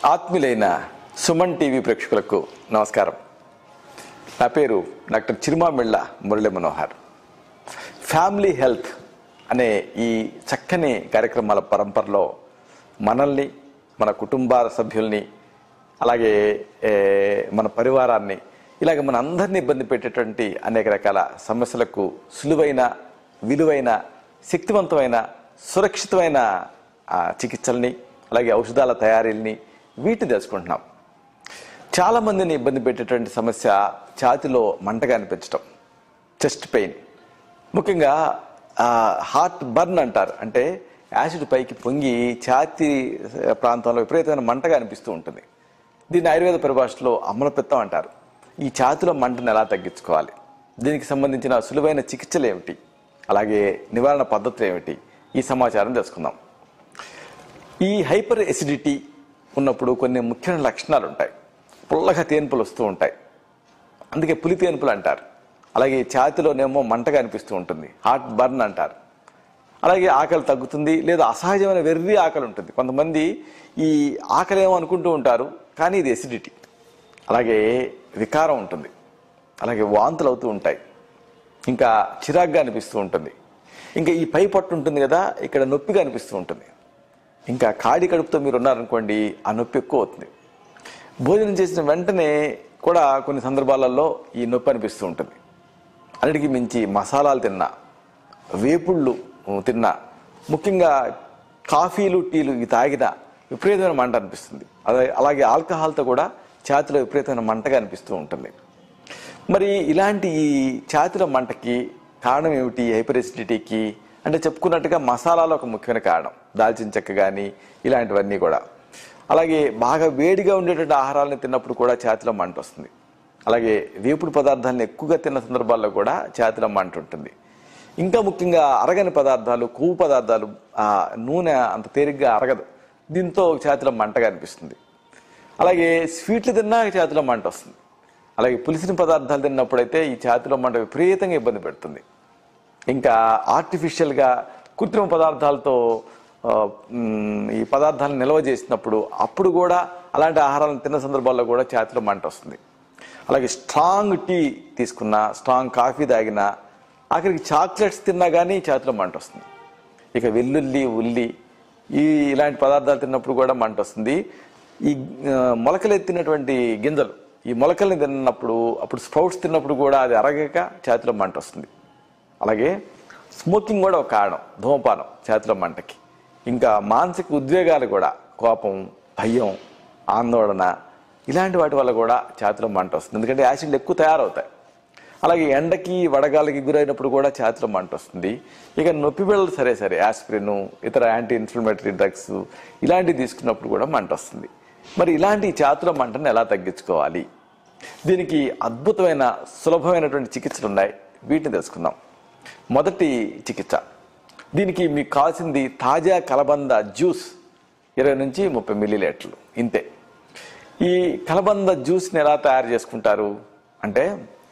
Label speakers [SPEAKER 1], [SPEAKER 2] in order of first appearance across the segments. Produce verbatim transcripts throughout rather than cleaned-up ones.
[SPEAKER 1] ఆత్మీయులైన Suman TV ప్రేక్షకులకు నమస్కారం. నా పేరు doctor Chirumamilla Murali Manohar. Family health అనే ఈ చక్కని కార్యక్రమాల పరంపరలో మనల్ని, మన కుటుంబ సభ్యుల్ని, అలాగే మన పరివారాన్ని, ఇలాగ మన అందరినీ ఇబ్బంది పెట్టేటువంటి అనేక రకాల సమస్యలకు సులువైన, విలువైన, శక్తివంతమైన, సురక్షితమైన చికిత్సల్ని, అలాగే ఔషధాల తయారీల్ని, వీటిని తెలుసుకుంటున్నాం. చాలామందిని ఇబ్బంది పెట్టేటువంటి సమస్య ఛాతిలో మంటగా అనిపించడం, చెస్ట్ పెయిన్. ముఖ్యంగా హార్ట్ బర్న్ అంటారు. అంటే యాసిడ్ పైకి పొంగి ఛాతీ ప్రాంతంలో విపరీతమైన మంటగా అనిపిస్తూ ఉంటుంది. దీన్ని ఆయుర్వేద పరిభాషలో అమలపిత్తం అంటారు. ఈ ఛాతిలో మంటను ఎలా తగ్గించుకోవాలి, దీనికి సంబంధించిన సులువైన చికిత్సలు ఏమిటి, అలాగే నివారణ పద్ధతులు ఏమిటి, ఈ సమాచారం తెలుసుకుందాం. ఈ హైపర్ ఎసిడిటీ ఉన్నప్పుడు కొన్ని ముఖ్యమైన లక్షణాలు ఉంటాయి. పుల్లగా తేన్పులు వస్తూ ఉంటాయి, అందుకే పులి తేన్పులు అంటారు. అలాగే ఛాతిలోనేమో మంటగా అనిపిస్తూ ఉంటుంది, హార్ట్ బర్న్ అంటారు. అలాగే ఆకలి తగ్గుతుంది, లేదా అసహజమైన వెర్రి ఆకలి ఉంటుంది. కొంతమంది ఈ ఆకలి ఏమో అనుకుంటూ ఉంటారు, కానీ ఇది ఎసిడిటీ. అలాగే వికారం ఉంటుంది, అలాగే వాంతులు అవుతూ ఉంటాయి, ఇంకా చిరాగ్గా అనిపిస్తూ ఉంటుంది, ఇంకా ఈ పై పట్టు ఉంటుంది కదా, ఇక్కడ నొప్పిగా అనిపిస్తూ ఉంటుంది, ఇంకా ఖాళీ కడుపుతో మీరు ఉన్నారనుకోండి, ఆ నొప్పి ఎక్కువ అవుతుంది. భోజనం చేసిన వెంటనే కూడా కొన్ని సందర్భాలలో ఈ నొప్పి అనిపిస్తూ ఉంటుంది. అన్నిటికీ మించి మసాలాలు తిన్నా, వేపుళ్ళు తిన్నా, ముఖ్యంగా కాఫీలు, టీలు ఇవి తాగినా విపరీతమైన మంట అనిపిస్తుంది. అదే అలాగే ఆల్కహాల్తో కూడా ఛాతిలో విపరీతమైన మంటగా అనిపిస్తూ ఉంటుంది. మరి ఇలాంటి ఈ ఛాతిలో మంటకి కారణం ఏమిటి? హైపర్ ఎసిడిటీకి అంటే చెప్పుకున్నట్టుగా మసాలాలు ఒక ముఖ్యమైన కారణం, దాల్చిన చెక్క కానీ ఇలాంటివన్నీ కూడా. అలాగే బాగా వేడిగా ఉండేటువంటి ఆహారాలను తిన్నప్పుడు కూడా ఛాతిలో మంట వస్తుంది. అలాగే వేపుడు పదార్థాలను ఎక్కువగా తిన్న సందర్భాల్లో కూడా ఛాతిలో మంట ఉంటుంది. ఇంకా ముఖ్యంగా అరగని పదార్థాలు, కొవ్వు పదార్థాలు, నూనె అంత తేలిగ్గా అరగదు, దీంతో ఛాతిలో మంటగా అనిపిస్తుంది. అలాగే స్వీట్లు తిన్నా ఛాతిలో మంట వస్తుంది. అలాగే పులిసిన పదార్థాలు తిన్నప్పుడైతే ఈ ఛాతిలో మంట విపరీతంగా ఇబ్బంది పెడుతుంది. ఇంకా ఆర్టిఫిషియల్గా కృత్రిమ పదార్థాలతో ఈ పదార్థాలను నిల్వ చేసినప్పుడు అప్పుడు కూడా అలాంటి ఆహారాలను తిన్న సందర్భాల్లో కూడా ఛాతిలో మంట వస్తుంది. అలాగే స్ట్రాంగ్ టీ తీసుకున్నా, స్ట్రాంగ్ కాఫీ తాగినా, ఆఖరికి చాక్లెట్స్ తిన్నా కానీ ఛాతిలో మంట వస్తుంది. ఇక వెల్లుల్లి, ఉల్లి ఈ ఇలాంటి పదార్థాలు తిన్నప్పుడు కూడా మంట వస్తుంది. ఈ మొలకలు ఎత్తినటువంటి గింజలు, ఈ మొలకల్ని తిన్నప్పుడు, అప్పుడు స్ప్రౌట్స్ తిన్నప్పుడు కూడా అది అరగక ఛాతిలో మంట వస్తుంది. అలాగే స్మోకింగ్ కూడా ఒక కారణం, ధూమపానం ఛాతిలో మంటకి. ఇంకా మానసిక ఉద్వేగాలు కూడా, కోపం, భయం, ఆందోళన ఇలాంటి వాటి వల్ల కూడా ఛాతిలో మంట వస్తుంది, ఎందుకంటే యాసిడ్లు ఎక్కువ తయారవుతాయి. అలాగే ఎండకి, వడగాలికి గురైనప్పుడు కూడా ఛాతిలో మంట వస్తుంది. ఇక నొప్పి బిళ్ళలు సరే సరే యాస్పిరిన్, ఇతర యాంటీ ఇన్ఫ్లమేటరీ డ్రగ్స్ ఇలాంటివి తీసుకున్నప్పుడు కూడా మంట వస్తుంది. మరి ఇలాంటి ఛాతిలో మంటను ఎలా తగ్గించుకోవాలి? దీనికి అద్భుతమైన, సులభమైనటువంటి చికిత్సలు ఉన్నాయి, వీటిని తెలుసుకుందాం. మొదటి చికిత్స, దీనికి మీకు కావాల్సింది తాజా కలబంద జ్యూస్ ఇరవై నుంచి ముప్పై మిల్లీలీటర్లు, ఇంతే. ఈ కలబంద జ్యూస్ని ఎలా తయారు చేసుకుంటారు అంటే,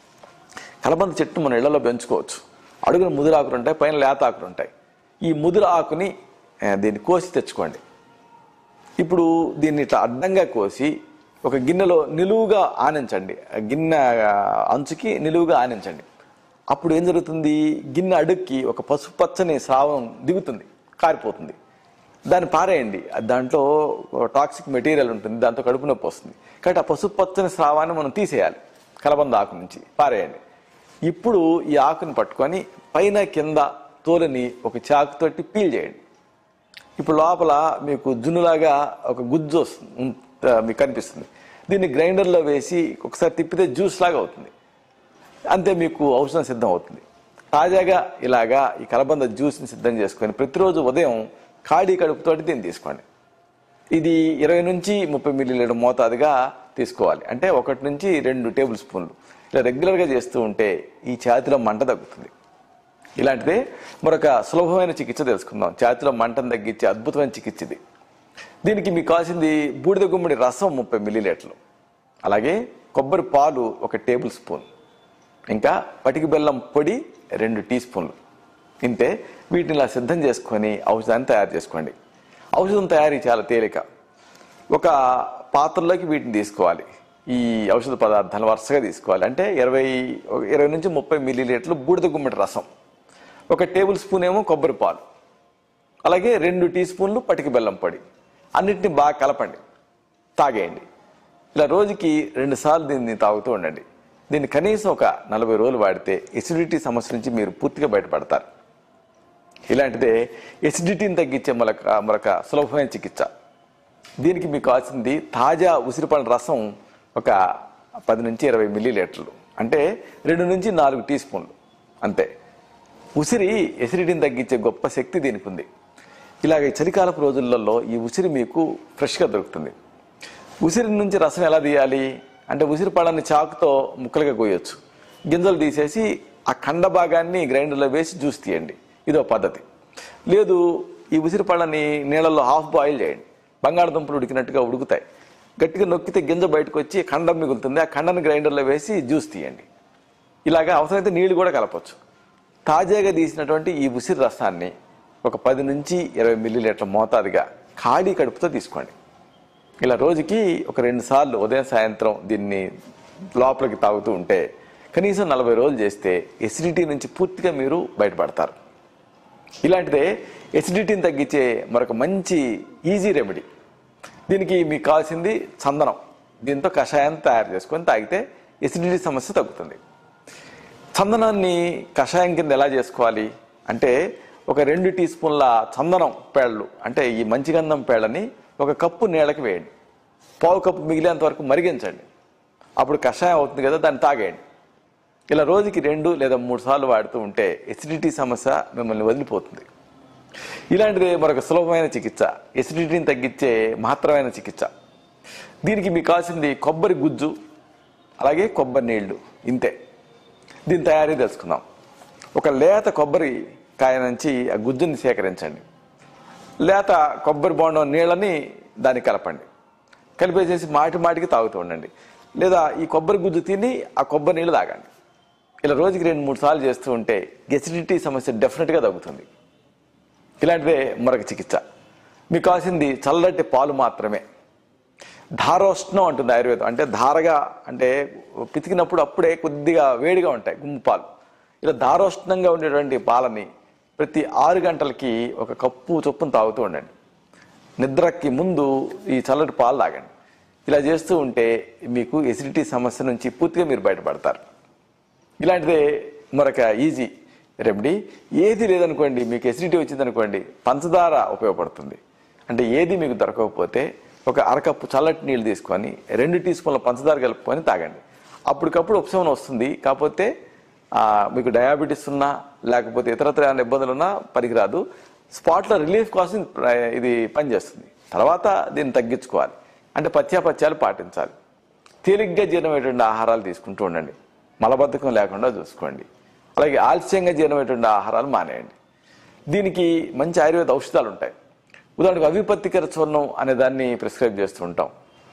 [SPEAKER 1] కలబంద చెట్టు మన ఇళ్లలో పెంచుకోవచ్చు. అడుగున ముదురు ఆకులు ఉంటాయి, పైన లేత ఆకులు ఉంటాయి. ఈ ముదురు ఆకుని దీన్ని కోసి తెచ్చుకోండి. ఇప్పుడు దీన్ని ఇట్లా అడ్డంగా కోసి ఒక గిన్నెలో నిలువుగా ఆనించండి, గిన్నె అంచుకి నిలువుగా ఆనించండి. అప్పుడు ఏం జరుగుతుంది, గిన్నె అడుక్కి ఒక పసుపు పచ్చని స్రావం దిగుతుంది, కారిపోతుంది. దాన్ని పారేయండి. దాంట్లో టాక్సిక్ మెటీరియల్ ఉంటుంది, దాంతో కడుపు నొప్పి వస్తుంది. కాబట్టి ఆ పసుపు పచ్చని స్రావాన్ని మనం తీసేయాలి, కలబంద ఆకు నుంచి పారేయండి. ఇప్పుడు ఈ ఆకుని పట్టుకొని పైన కింద తోలని ఒక చాకుతోటి పీల్ చేయండి. ఇప్పుడు లోపల మీకు జున్నులాగా ఒక గుజ్జు వస్తుంది, మీకు కనిపిస్తుంది. దీన్ని గ్రైండర్లో వేసి ఒకసారి తిప్పితే జ్యూస్ లాగా అవుతుంది, అంతే, మీకు ఔషధం సిద్ధం అవుతుంది. తాజాగా ఇలాగా ఈ కలబంద జ్యూస్ని సిద్ధం చేసుకొని ప్రతిరోజు ఉదయం ఖాళీ కడుపుతోటి దీన్ని తీసుకోండి. ఇది ఇరవై నుంచి ముప్పై మిల్లీలీటర్ మోతాదుగా తీసుకోవాలి. అంటే ఒకటి నుంచి రెండు టేబుల్ స్పూన్లు ఇలా రెగ్యులర్గా చేస్తూ ఉంటే ఈ ఛాతిలో మంట తగ్గుతుంది. ఇలాంటిదే మరొక సులభమైన చికిత్స తెలుసుకుందాం. ఛాతిలో మంటను తగ్గించే అద్భుతమైన చికిత్స ఇది. దీనికి మీకు కావాల్సింది బూడిద గుమ్మడి రసం ముప్పై మిల్లీలీటర్లు, అలాగే కొబ్బరి పాలు ఒక టేబుల్ స్పూన్, ఇంకా పటికి బెల్లం పొడి రెండు టీ స్పూన్లు, ఇంతే. వీటిని ఇలా సిద్ధం చేసుకొని ఔషధాన్ని తయారు చేసుకోండి. ఔషధం తయారీ చాలా తేలిక. ఒక పాత్రలోకి వీటిని తీసుకోవాలి. ఈ ఔషధ పదార్థాలు వరుసగా తీసుకోవాలి. అంటే ఇరవై ఇరవై నుంచి ముప్పై మిల్లీ లీటర్లు బూడిద గుమ్మడి రసం, ఒక టేబుల్ స్పూన్ ఏమో కొబ్బరి పాలు, అలాగే రెండు టీ స్పూన్లు పటిక బెల్లం పొడి, అన్నిటిని బాగా కలపండి, తాగేయండి. ఇలా రోజుకి రెండు సార్లు దీన్ని తాగుతూ ఉండండి. దీన్ని కనీసం ఒక నలభై రోజులు వాడితే ఎసిడిటీ సమస్య నుంచి మీరు పూర్తిగా బయటపడతారు. ఇలాంటిదే ఎసిడిటీని తగ్గించే మరొక మరొక సులభమైన చికిత్స. దీనికి మీకు కావాల్సింది తాజా ఉసిరిపళ్ళ రసం ఒక పది నుంచి ఇరవై మిల్లీ లీటర్లు, అంటే రెండు నుంచి నాలుగు టీ స్పూన్లు అంతే. ఉసిరి ఎసిడిటీని తగ్గించే గొప్ప శక్తి దీనికి ఉంది. ఇలాగ చలికాలపు రోజులలో ఈ ఉసిరి మీకు ఫ్రెష్గా దొరుకుతుంది. ఉసిరి నుంచి రసం ఎలా తీయాలి అంటే ఉసిరి పళ్ళని చాకుతో ముక్కలుగా కోయొచ్చు, గింజలు తీసేసి ఆ కండ భాగాన్ని గ్రైండర్లో వేసి జ్యూస్ తీయండి, ఇదో పద్ధతి. లేదు, ఈ ఉసిరి పళ్ళని నీళ్ళల్లో హాఫ్ బాయిల్ చేయండి, బంగాళదుంపలు ఉడికినట్టుగా ఉడుకుతాయి, గట్టిగా నొక్కితే గింజ బయటకు వచ్చి ఖండం మిగులుతుంది, ఆ ఖండాన్ని గ్రైండర్లో వేసి జ్యూస్ తీయండి. ఇలాగా అవసరమైతే నీళ్లు కూడా కలపచ్చు. తాజాగా తీసినటువంటి ఈ ఉసిరి రసాన్ని ఒక పది నుంచి ఇరవై మిల్లీ లీటర్ల మోతాదుగా ఖాళీ కడుపుతో తీసుకోండి. ఇలా రోజుకి ఒక రెండు సార్లు ఉదయం సాయంత్రం దీన్ని లోపలికి తాగుతూ ఉంటే కనీసం నలభై రోజులు చేస్తే ఎసిడిటీ నుంచి పూర్తిగా మీరు బయటపడతారు. ఇలాంటిదే ఎసిడిటీని తగ్గించే మరొక మంచి ఈజీ రెమెడీ. దీనికి మీకు కావాల్సింది చందనం. దీంతో కషాయాన్ని తయారు చేసుకొని తాగితే ఎసిడిటీ సమస్య తగ్గుతుంది. చందనాన్ని కషాయం కింద ఎలా చేసుకోవాలి అంటే ఒక రెండు టీ స్పూన్ల చందనం పేళ్ళు, అంటే ఈ మంచిగంధం పేళ్ళని ఒక కప్పు నీళ్ళకి వేయండి, పావు కప్పు మిగిలేంత వరకు మరిగించండి, అప్పుడు కషాయం అవుతుంది కదా, దాన్ని తాగేయండి. ఇలా రోజుకి రెండు లేదా మూడు సార్లు వాడుతూ ఉంటే ఎసిడిటీ సమస్య మిమ్మల్ని వదిలిపోతుంది. ఇలాంటిదే మరొక సులభమైన చికిత్స, ఎసిడిటీని తగ్గించే మహత్తరమైన చికిత్స. దీనికి మీకు కావాల్సింది కొబ్బరి గుజ్జు, అలాగే కొబ్బరి నీళ్లు, ఇంతే. దీని తయారీ తెలుసుకుందాం. ఒక లేత కొబ్బరి కాయ నుంచి ఆ గుజ్జుని సేకరించండి, లేత కొబ్బరి బోండం నీళ్ళని దాన్ని కలపండి, కలిపేసేసి మాటి మాటికి తాగుతూ ఉండండి. లేదా ఈ కొబ్బరి గుజ్జు తిని ఆ కొబ్బరి నీళ్ళు తాగండి. ఇలా రోజుకి రెండు మూడు సార్లు చేస్తూ ఉంటే ఎసిడిటీ సమస్య డెఫినెట్గా తగ్గుతుంది. ఇలాంటిదే మరొక చికిత్స. మీకు కావాల్సింది చల్లటి పాలు మాత్రమే. ధారోష్ణం అంటుంది ఆయుర్వేదం, అంటే ధారగా అంటే పితికినప్పుడు అప్పుడే కొద్దిగా వేడిగా ఉంటాయి గుమ్ము పాలు. ఇలా ధారోష్ణంగా ఉండేటువంటి పాలని ప్రతి ఆరు గంటలకి ఒక కప్పు చొప్పున తాగుతూ ఉండండి. నిద్రకి ముందు ఈ చల్లటి పాలు తాగండి. ఇలా చేస్తూ ఉంటే మీకు ఎసిడిటీ సమస్య నుంచి పూర్తిగా మీరు బయటపడతారు. ఇలాంటిదే మరొక ఈజీ రెమెడీ. ఏది లేదనుకోండి, మీకు ఎసిడిటీ వచ్చిందనుకోండి, పంచదార ఉపయోగపడుతుంది. అంటే ఏది మీకు దొరకకపోతే ఒక అరకప్పు చల్లటి నీళ్ళు తీసుకొని రెండు టీ స్పూన్ల పంచదార కలుపుకొని తాగండి. అప్పటికప్పుడు ఉపశమనం వస్తుంది. కాకపోతే మీకు డయాబెటీస్ ఉన్నా లేకపోతే ఇతరత్ర ఏమైనా ఇబ్బందులు ఉన్నా పనికిరాదు. స్పాట్లో రిలీఫ్ కోసం ఇది పనిచేస్తుంది. తర్వాత దీన్ని తగ్గించుకోవాలి అంటే పథ్యాపథ్యాలు పాటించాలి. తేలిగ్గా జీర్ణమైనటువంటి ఆహారాలు తీసుకుంటూ ఉండండి, మలబద్ధకం లేకుండా చూసుకోండి. అలాగే ఆలస్యంగా జీర్ణమైనటువంటి ఆహారాలు మానేయండి. దీనికి మంచి ఆయుర్వేద ఔషధాలు ఉంటాయి. ఉదాహరణకు అవిపత్తికర చూర్ణం అనే దాన్ని ప్రిస్క్రైబ్ చేస్తూ ఉంటాం.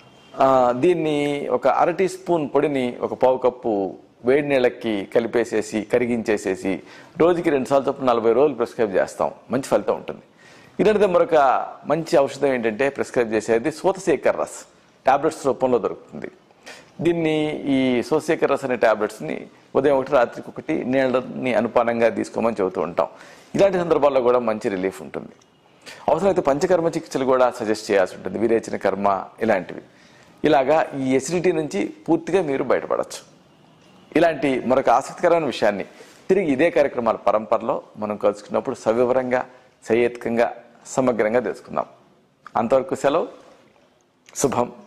[SPEAKER 1] దీన్ని ఒక అర టీ స్పూన్ పొడిని ఒక పావు కప్పు వేడి నీళ్ళకి కలిపేసేసి కరిగించేసేసి రోజుకి రెండు సార్లు చొప్పున నలభై రోజులు ప్రిస్క్రైబ్ చేస్తాం. మంచి ఫలితం ఉంటుంది. ఇలాంటిదే మరొక మంచి ఔషధం ఏంటంటే ప్రిస్క్రైబ్ చేసేది సూతశేఖర రస్, టాబ్లెట్స్ రూపంలో దొరుకుతుంది. దీన్ని ఈ సూతశేఖర రస్ అనే టాబ్లెట్స్ని ఉదయం ఒకటి రాత్రికి ఒకటి నీళ్ళని అనుపానంగా తీసుకోమని చెబుతూ ఉంటాం. ఇలాంటి సందర్భాల్లో కూడా మంచి రిలీఫ్ ఉంటుంది. అవసరమైతే పంచకర్మ చికిత్సలు కూడా సజెస్ట్ చేయాల్సి ఉంటుంది, విరేచన కర్మ ఇలాంటివి. ఇలాగా ఈ ఎసిడిటీ నుంచి పూర్తిగా మీరు బయటపడవచ్చు. ఇలాంటి మరొక ఆసక్తికరమైన విషయాన్ని తిరిగి ఇదే కార్యక్రమాల పరంపరలో మనం కలుసుకున్నప్పుడు సవివరంగా, సహేతుకంగా, సమగ్రంగా తెలుసుకుందాం. అంతవరకు సెలవు. శుభం.